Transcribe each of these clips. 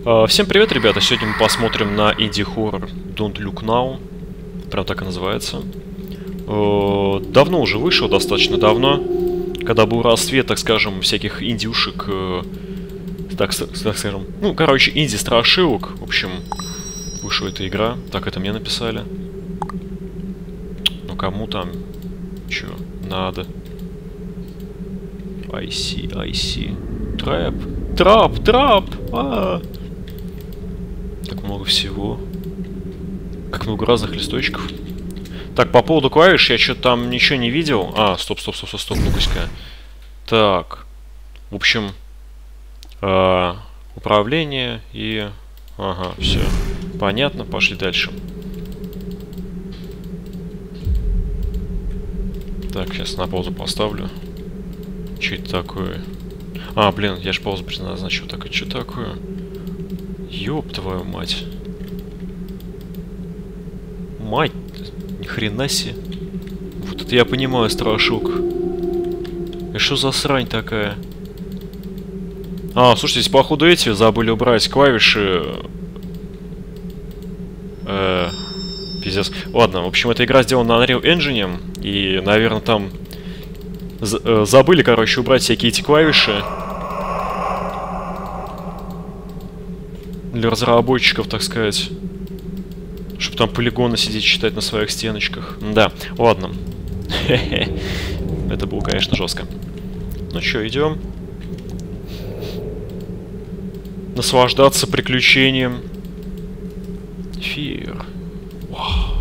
Всем привет, ребята! Сегодня мы посмотрим на инди-хоррор Don't Look Now. Прям так и называется. Давно уже вышел, достаточно давно. Когда был расцвет, так скажем, всяких индюшек, так скажем, ну, короче, инди-страшилок. В общем, вышла эта игра. Так это мне написали. Ну, кому там, чё, надо. I see. Трап! Так много всего. Как много разных листочков. Так, по поводу клавиш я что-то там ничего не видел. Стоп, ну-ка-ка. Так. В общем, управление и... Ага, все. Понятно, пошли дальше. Так, сейчас на паузу поставлю. Что это такое? Блин, я же паузу предназначил. Так, и что такое? Ёб твою мать. Мать, ни хрена себе. Вот это я понимаю, страшилка. И что за срань такая? Слушайте, здесь походу эти забыли убрать клавиши. Пиздец. Ладно, в общем, эта игра сделана на Unreal Engine. И, наверное, там забыли, короче, убрать всякие эти клавиши. Для разработчиков, так сказать. Чтобы там полигоны сидеть читать на своих стеночках. Да, ладно. Это было, конечно, жестко. Ну что, идем. Наслаждаться приключением. Фир. Вау.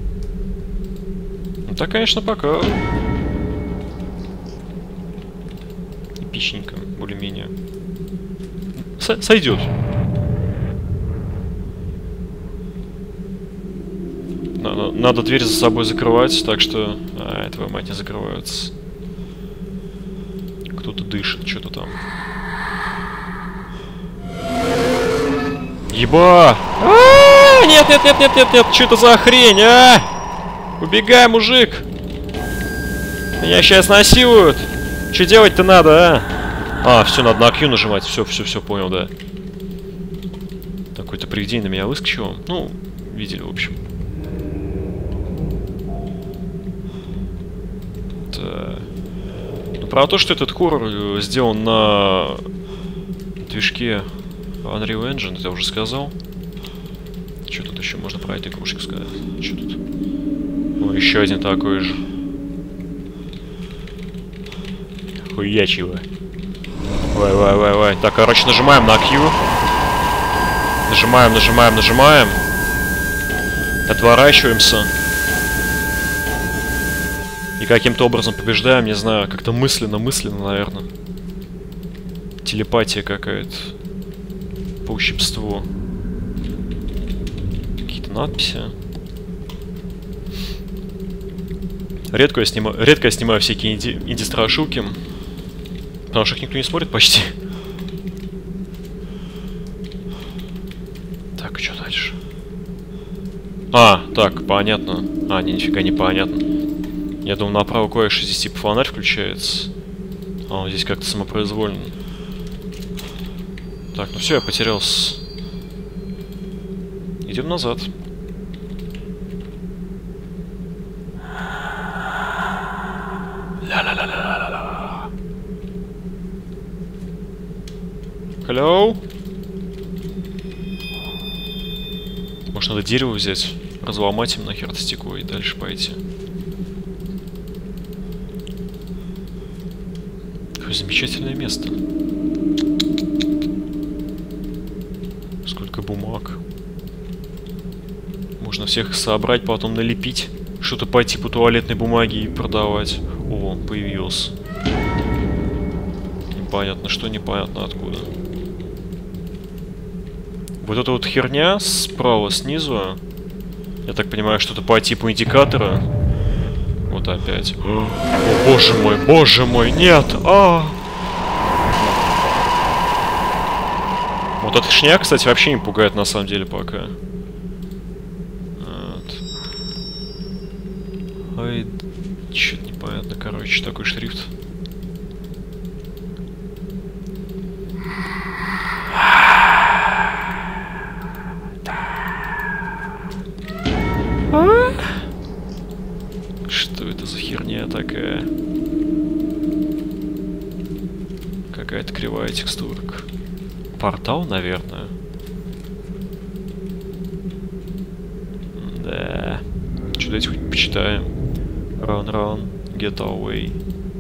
Ну так, конечно, пока. Эпичненько, более-менее. Сойдет. Надо дверь за собой закрывать, так что... твою мать, не закрываются. Кто-то дышит, что-то там. Еба! Нет, что это за хрень, Убегай, мужик! Меня сейчас насилуют! Что делать-то надо, все, надо на Q нажимать, все, понял, да. Какое-то привидение на меня выскочило. Ну, видели, в общем. Ну, про то, что этот хоррор сделан на движке Unreal Engine, это я уже сказал. Что тут еще можно про эту игрушку сказать? Что тут? Еще один такой же. Хуячиво. Ой. Так, короче, нажимаем на Q. Нажимаем. Отворачиваемся. И каким-то образом побеждаем, не знаю, как-то мысленно, наверное. Телепатия какая-то. По ущипству. Какие-то надписи. Редко я снимаю всякие инди-страшилки. Потому что их никто не смотрит почти. Так, что дальше? Так, понятно. Нифига не понятно. Я думал, направо клавиши здесь типа фонарь включается. Здесь как-то самопроизвольно. Так, ну все, я потерялся. Идем назад. Ла-ла-ла-ла-ла-ла. Hello? Может, надо дерево взять, разломать им нахер стекло и дальше пойти. Какое замечательное место. Сколько бумаг. Можно всех собрать, потом налепить. Что-то по типу туалетной бумаги и продавать. О, появился. Непонятно что, непонятно откуда. Вот эта вот херня справа, снизу. Я так понимаю, что-то по типу индикатора. Вот опять. О, боже мой, нет! Вот эта шня, кстати, вообще не пугает на самом деле пока. Вот. Ой, чё-то непонятно, короче, такой шрифт. такая. Какая-то кривая текстурка. Портал, наверное. Да. Что давайте хоть почитаем. Run, get away.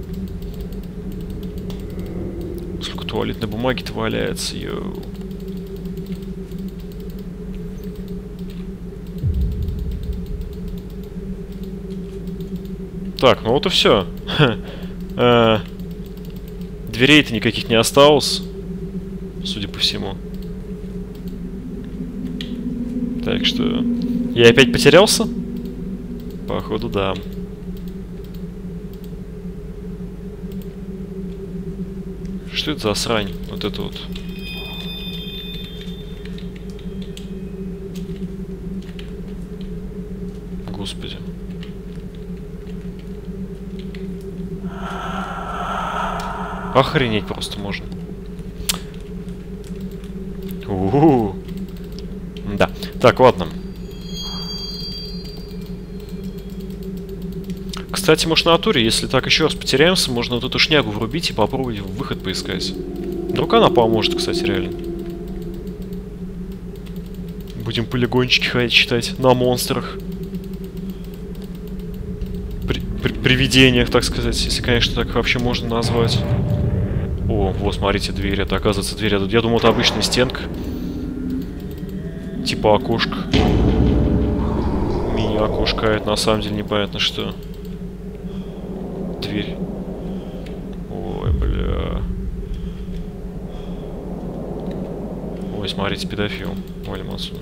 Сколько туалетной бумаги-то валяется, йоу. Так, ну вот и все. Дверей-то никаких не осталось, судя по всему. Так что... Я опять потерялся? Походу, да. Что это за срань? Вот это вот. Господи. Охренеть просто можно. У-у-у. Да. Так, ладно. Кстати, может, на натуре, если так еще раз потеряемся, можно вот эту шнягу врубить и попробовать выход поискать. Вдруг она поможет, кстати, реально. Будем полигончики ходить читать на монстрах. Привидениях, так сказать, если, конечно, так вообще можно назвать. О, вот, смотрите, дверь. Это, оказывается, дверь. Я думал, это обычная стенка. Типа окошко. Мини-окошко, а это на самом деле непонятно что. Дверь. Ой, бля. Ой, смотрите, педофил. Валим отсюда.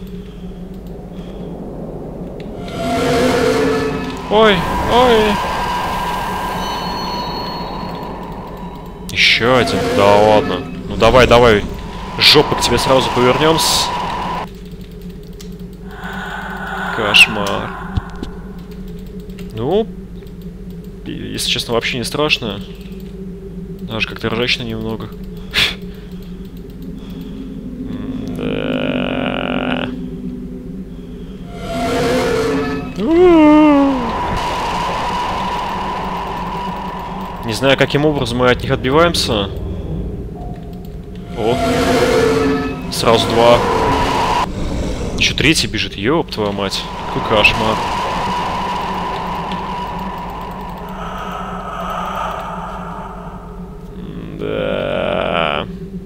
Ой, ой. Еще один. Да ладно. Ну давай, давай. Жопу к тебе сразу повернемся. Кошмар. Ну, если честно, вообще не страшно. Даже как-то ржачно немного. Да. Не знаю, каким образом мы от них отбиваемся. О. Сразу два. Еще третий бежит. Ёб твою мать. Какой кошмар. Да.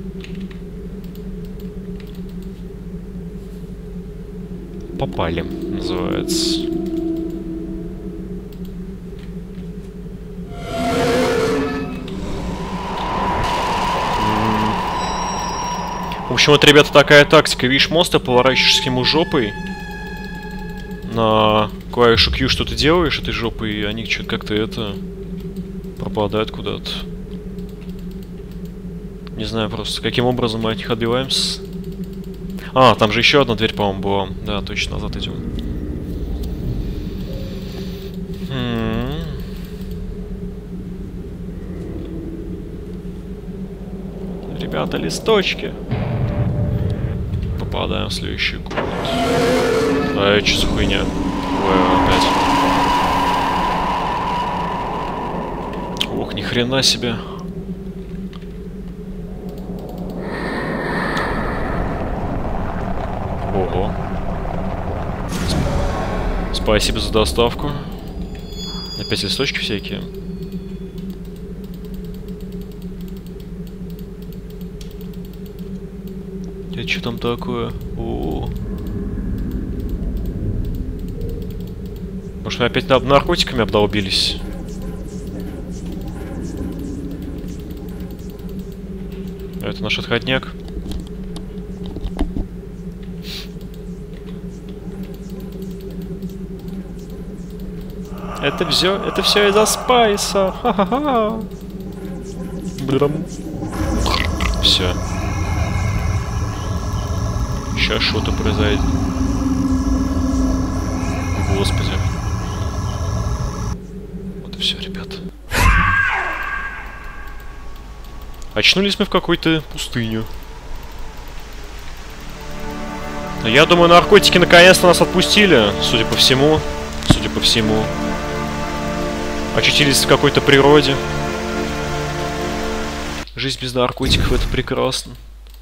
Попали, называется. В общем, вот, ребята, такая тактика. Видишь монстра, поворачиваешься к нему жопой. На клавишу Q что ты делаешь этой жопой, и они что-то как-то это... пропадают куда-то. Не знаю просто, каким образом мы от них отбиваемся. А, там же еще одна дверь, по-моему, была. Да, точно, назад идем. Ребята, листочки. Попадаем в следующий код. А это что за хуйня? Ой, опять. Ох, ни хрена себе. Ого. Спасибо за доставку. Опять листочки всякие. Это что там такое? О-о-о. Может, мы опять наркотиками обдолбились? Это наш отходняк. Это все из-за спайса. Ха-ха-ха. Блям. Все. Сейчас что-то произойдет. Господи. Вот и все, ребята. Очнулись мы в какой-то пустыню. Я думаю, наркотики наконец-то нас отпустили, судя по всему. Судя по всему. Очутились в какой-то природе. Жизнь без наркотиков — это прекрасно.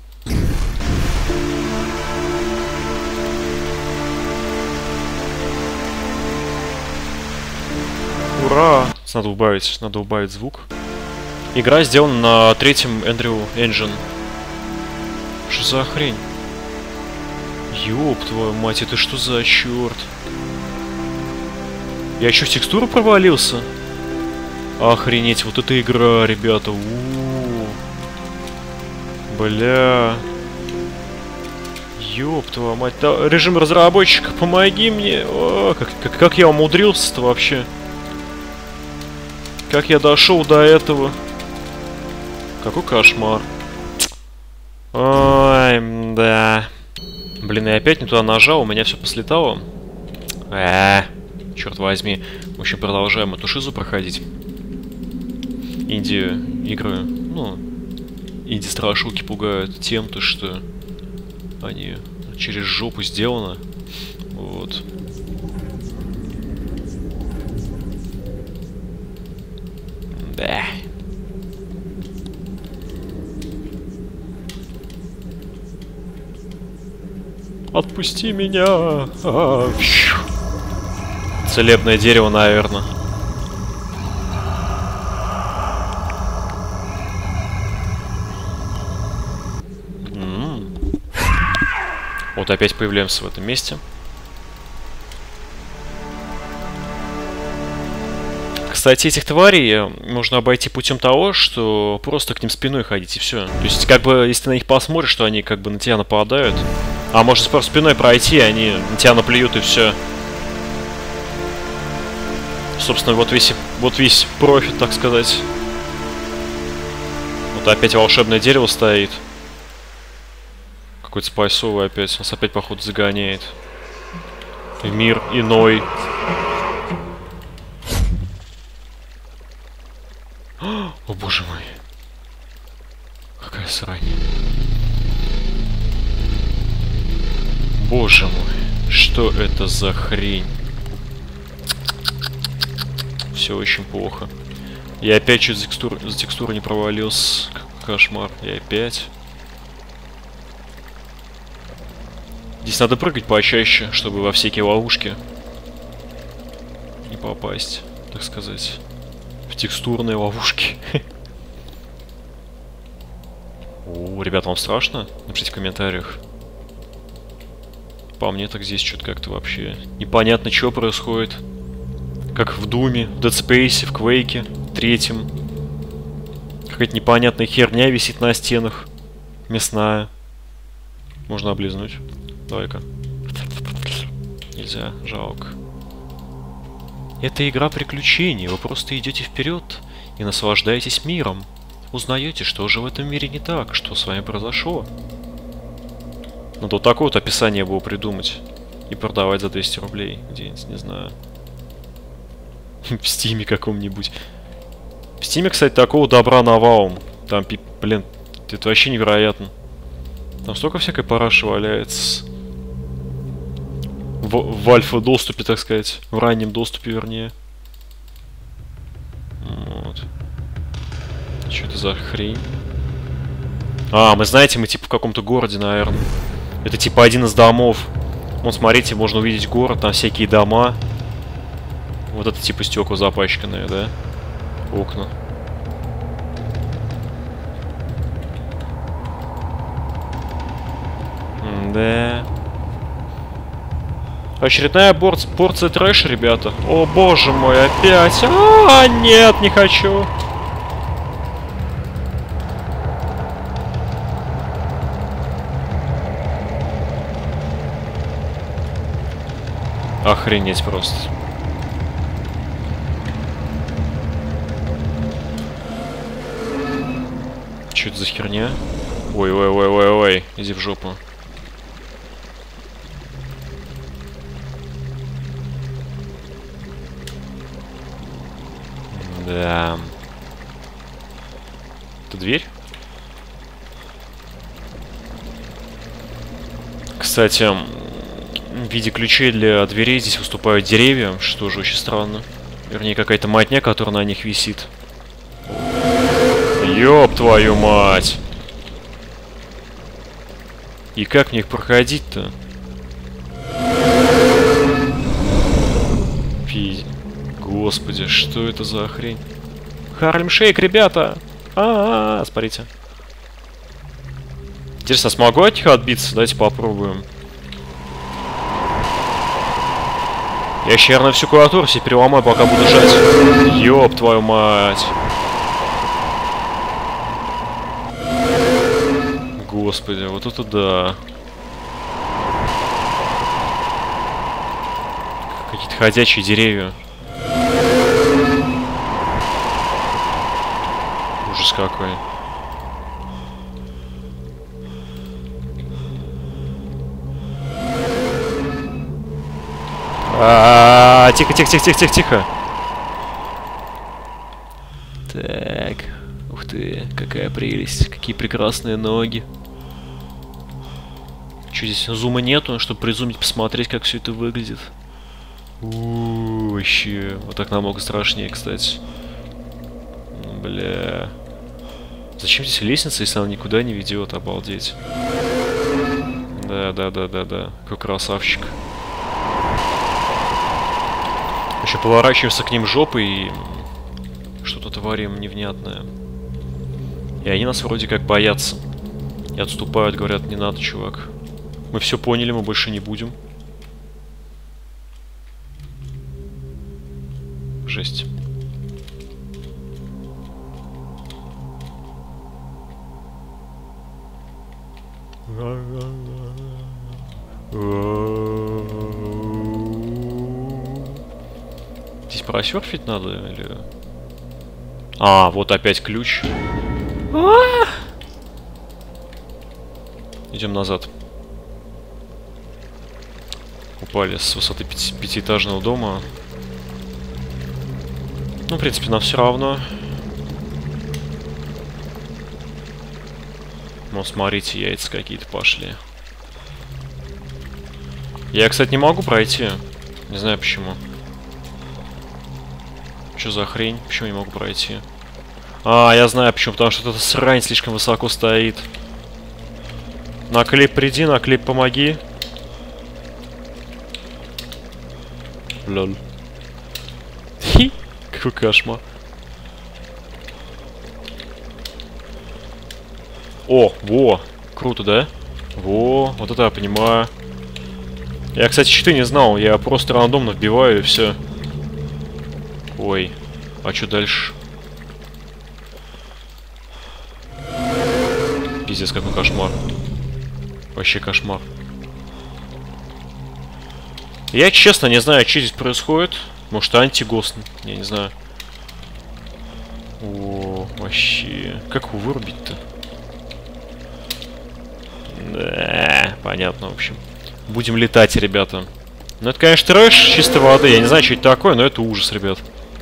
Ура! Надо убавить звук. Игра сделана на третьем Unreal Engine. Что за хрень? Ёб твою мать, это что за черт? Я еще в текстуру провалился? Охренеть, вот эта игра, ребята. Бля. Ёб твою мать. Да, режим разработчика, помоги мне. О, как я умудрился-то вообще? Как я дошел до этого? Какой кошмар. Ой, да. Блин, я опять не туда нажал, у меня все послетало. Черт возьми. Мы еще продолжаем эту шизу проходить. Инди-игры, ну, инди-страшилки пугают тем, то, что они через жопу сделаны. Вот. Да. Отпусти меня. Целебное дерево, наверное. Вот опять появляемся в этом месте. Кстати, этих тварей можно обойти путем того, что просто к ним спиной ходить, и все. То есть, как бы, если ты на них посмотришь, что они как бы на тебя нападают. А можно просто спиной пройти, и они на тебя наплюют, и все. Собственно, вот весь профит, так сказать. Вот опять волшебное дерево стоит. Какой-то спайсовый опять. Нас опять, походу, загоняет. В мир иной. О, боже мой. Какая срань. Боже мой. Что это за хрень? Все очень плохо. Я опять чуть за текстуру не провалился. Кошмар. Я опять. Здесь надо прыгать почаще, чтобы во всякие ловушки не попасть, так сказать. В текстурные ловушки. О, ребята, вам страшно? Напишите в комментариях. По мне так здесь что-то как-то вообще непонятно, что происходит. Как в Думе, в Dead Space, в Квейке, третьем. Какая-то непонятная херня висит на стенах. Мясная. Можно облизнуть. Давай-ка. Нельзя, жалко. Это игра приключений. Вы просто идете вперед и наслаждаетесь миром. Узнаете, что же в этом мире не так, что с вами произошло. Надо вот такое вот описание было придумать. И продавать за 200 рублей где-нибудь, не знаю. В Стиме каком-нибудь. В Стиме, кстати, такого добра навалом. Там, блин, это вообще невероятно. Там столько всякой параши валяется. В альфа-доступе, так сказать. В раннем доступе, вернее. Вот. Что это за хрень? А, мы знаете, мы типа в каком-то городе, наверное. Это типа один из домов. Вон, смотрите, можно увидеть город, там всякие дома. Вот это типа стекла запачканные, да? Окна. Да. Очередная порция трэша, ребята. О, боже мой, опять. А, нет, не хочу. Охренеть просто. Что это за херня? Ой, иди в жопу. Да. Это дверь? Кстати, в виде ключей для дверей здесь выступают деревья, что тоже очень странно. Вернее, какая-то мотня, которая на них висит. Ёб твою мать! И как мне их проходить-то? Господи, что это за хрень? Харлем Шейк, ребята! Смотрите. Интересно, смогу от них отбиться? Давайте попробуем. Я еще, наверное, всю клавиатуру себе переломаю, пока буду жать. Ёб твою мать. Господи, вот это да. Какие-то ходячие деревья. Ужас какой. Тихо, тихо, тихо, тихо, тихо, тихо. Так. Ух ты, какая прелесть. Какие прекрасные ноги. Что здесь зума нету, чтобы призумить, посмотреть, как все это выглядит. Вообще. Вот так намного страшнее, кстати. Бля. Зачем здесь лестница, если она никуда не ведет? Обалдеть. Да. Какой красавчик. Еще поворачиваемся к ним жопой и что-то творим невнятное. И они нас вроде как боятся. И отступают, говорят, не надо, чувак. Мы все поняли, мы больше не будем. Жесть. Здесь просерфить надо или... вот опять ключ. Идем назад. Упали с высоты пятиэтажного дома. Ну, в принципе, нам все равно. Ну, смотрите, яйца какие-то пошли. Я, кстати, не могу пройти. Не знаю почему. Что за хрень? Почему не могу пройти? Я знаю почему. Потому что эта срань слишком высоко стоит. На клип приди, на клип помоги. Лол. Хи. Какой кошмар. Во. Круто, да? Вот это я понимаю. Я, кстати, щиты не знал. Я просто рандомно вбиваю и все. Ой. А что дальше? Пиздец, какой кошмар. Вообще кошмар. Я, честно, не знаю, что здесь происходит. Может, антигост. Я не знаю. Вообще. Как его вырубить-то? Да, понятно, в общем. Будем летать, ребята. Ну, это, конечно, трэш чистой воды. Я не знаю, что это такое, но это ужас, ребят.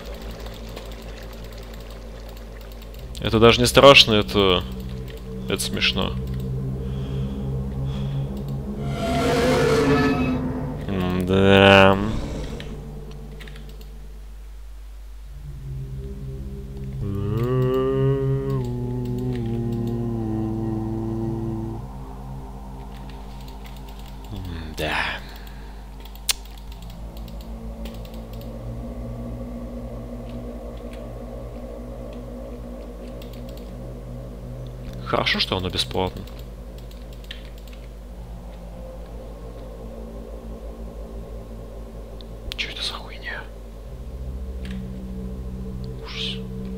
Это даже не страшно, это смешно. Да. Да. Хорошо, что оно бесплатно. Что это за хуйня? Ужас.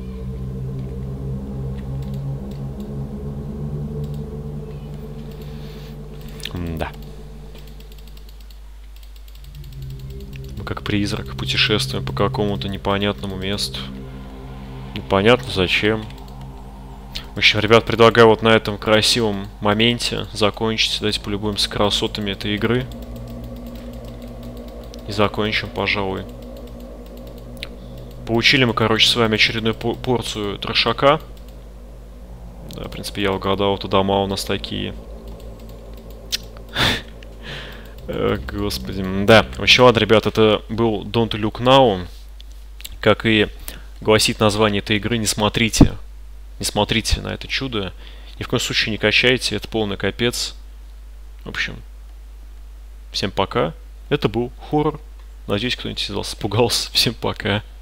Да. Мы как призрак путешествуем по какому-то непонятному месту. Непонятно зачем. В общем, ребят, предлагаю вот на этом красивом моменте закончить. Давайте полюбуемся красотами этой игры. И закончим, пожалуй. Получили мы, короче, с вами очередную порцию трешака. Да, в принципе, я угадал, то дома у нас такие. Господи. Да, в общем, ладно, ребят, это был Don't Look Now. как и гласит название этой игры, не смотрите. Не смотрите на это чудо. Ни в коем случае не качайте, это полный капец. В общем, всем пока. Это был хоррор. Надеюсь, кто-нибудь из вас испугался. Всем пока.